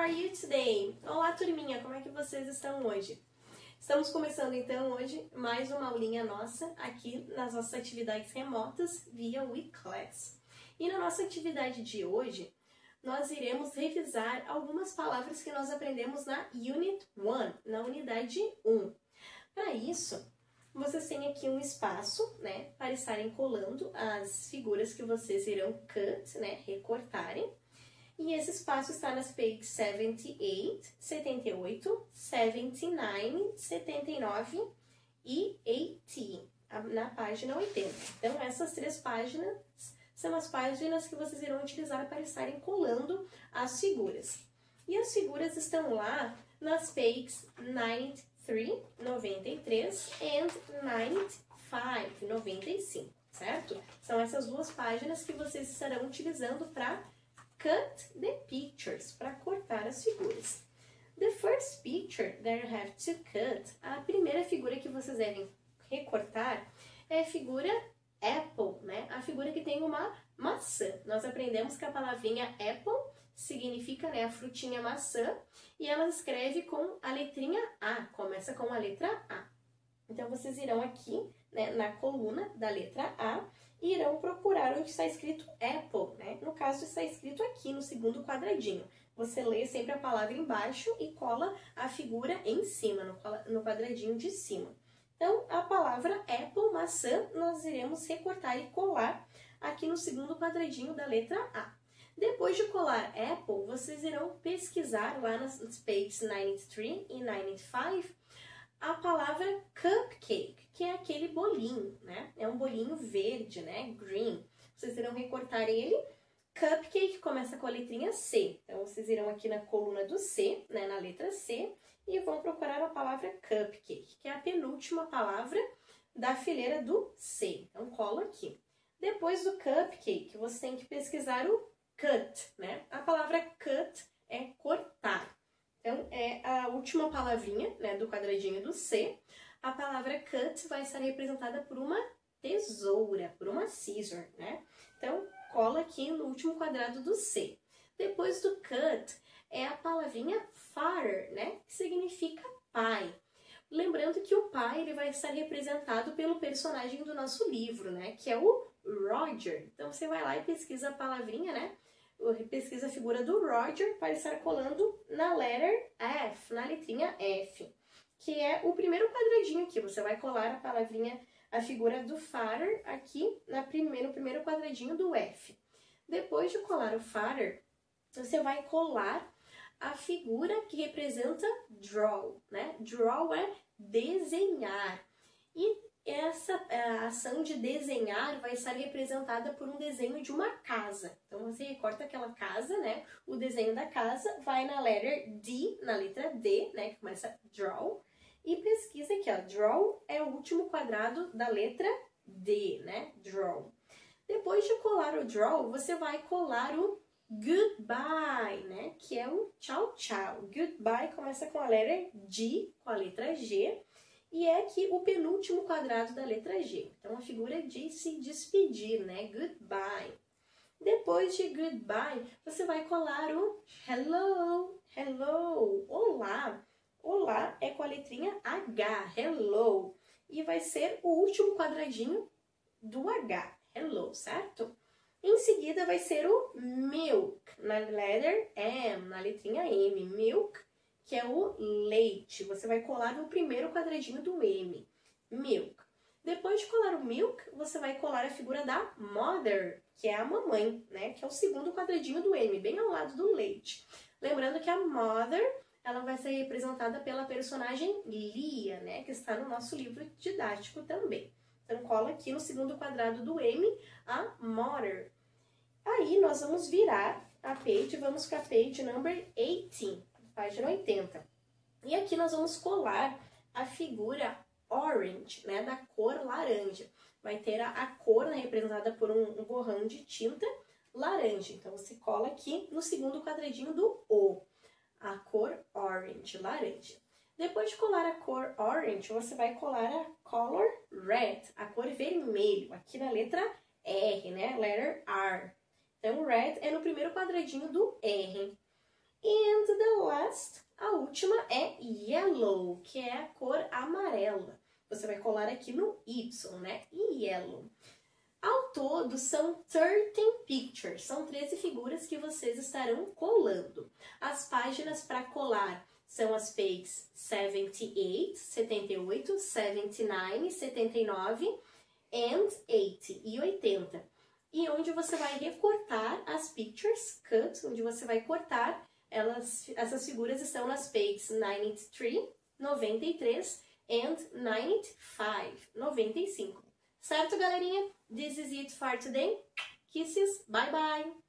are you today? Olá, turminha, como é que vocês estão hoje? Estamos começando então hoje mais uma aulinha nossa aqui nas nossas atividades remotas via WeClass. E na nossa atividade de hoje, nós iremos revisar algumas palavras que nós aprendemos na Unit 1, na unidade 1. Para isso, vocês têm aqui um espaço, né, para estarem colando as figuras que vocês irão cut, né, recortarem. E esse espaço está nas pages 78, 78, 79, 79 e 80, na página 80. Então, essas três páginas são as páginas que vocês irão utilizar para estarem colando as figuras. E as figuras estão lá nas pages 93, 93 and 95, 95, certo? São essas duas páginas que vocês estarão utilizando para cut the pictures, para cortar as figuras. The first picture that you have to cut, a primeira figura que vocês devem recortar é a figura apple, né? A figura que tem uma maçã. Nós aprendemos que a palavrinha apple significa, né, a frutinha maçã, e ela escreve com a letrinha A, começa com a letra A. Então, vocês irão aqui, né, na coluna da letra A, e irão procurar onde está escrito apple, né? No caso, está escrito aqui no segundo quadradinho. Você lê sempre a palavra embaixo e cola a figura em cima, no quadradinho de cima. Então, a palavra apple, maçã, nós iremos recortar e colar aqui no segundo quadradinho da letra A. Depois de colar apple, vocês irão pesquisar lá nas pages 93 e 95 a palavra cupcake, que é aquele bolinho, né? É um bolinho verde, né? Green. Vocês irão recortar ele. Cupcake começa com a letrinha C. Então, vocês irão aqui na coluna do C, né? Na letra C, e vão procurar a palavra cupcake, que é a penúltima palavra da fileira do C. Então, colo aqui. Depois do cupcake, você tem que pesquisar o cut, né? A palavra cut é cortar. Então, é a última palavrinha, né, do quadradinho do C. A palavra cut vai estar representada por uma tesoura, por uma scissor, né? Então, cola aqui no último quadrado do C. Depois do cut, é a palavrinha father, né, que significa pai. Lembrando que o pai ele vai estar representado pelo personagem do nosso livro, né, que é o Roger. Então, você vai lá e pesquisa a palavrinha, né? Pesquisa a figura do Roger para estar colando na letter F, na letrinha F, que é o primeiro quadradinho aqui. Você vai colar a palavrinha, a figura do father aqui no primeiro quadradinho do F. Depois de colar o father, você vai colar a figura que representa draw, né? Draw é desenhar. E essa ação de desenhar vai estar representada por um desenho de uma casa. Então, você recorta aquela casa, né? O desenho da casa vai na letter D, na letra D, né? Que começa draw. E pesquisa aqui, ó. Draw é o último quadrado da letra D, né? Draw. Depois de colar o draw, você vai colar o goodbye, né? Que é o tchau, tchau. Goodbye começa com a letra G, com a letra G. E é aqui o penúltimo quadrado da letra G. Então, a figura de se despedir, né? Goodbye. Depois de goodbye, você vai colar o hello, hello, olá. Olá é com a letrinha H, hello. E vai ser o último quadradinho do H, hello, certo? Em seguida, vai ser o milk, na letter M, na letrinha M, milk, que é o leite. Você vai colar no primeiro quadradinho do M, milk. Depois de colar o milk, você vai colar a figura da mother, que é a mamãe, né? Que é o segundo quadradinho do M, bem ao lado do leite. Lembrando que a mother, ela vai ser representada pela personagem Lia, né? Que está no nosso livro didático também. Então, cola aqui no segundo quadrado do M, a mother. Aí, nós vamos virar a page, vamos para a page number 18. Página 80. E aqui nós vamos colar a figura orange, né, da cor laranja. Vai ter a cor, né, representada por um borrão de tinta laranja. Então, você cola aqui no segundo quadradinho do O, a cor orange, laranja. Depois de colar a cor orange, você vai colar a color red, a cor vermelho, aqui na letra R, né, letter R. Então, red é no primeiro quadradinho do R. And the last, a última é yellow, que é a cor amarela. Você vai colar aqui no Y, né? Yellow. Ao todo, são 13 pictures. São 13 figuras que vocês estarão colando. As páginas para colar são as pages 78, 78, 79, 79 and 80 e 80. E onde você vai recortar as pictures, cut, onde você vai cortar, essas figuras estão nas pages 93, 93 and 95, 95. Certo, galerinha? This is it for today. Kisses, bye bye!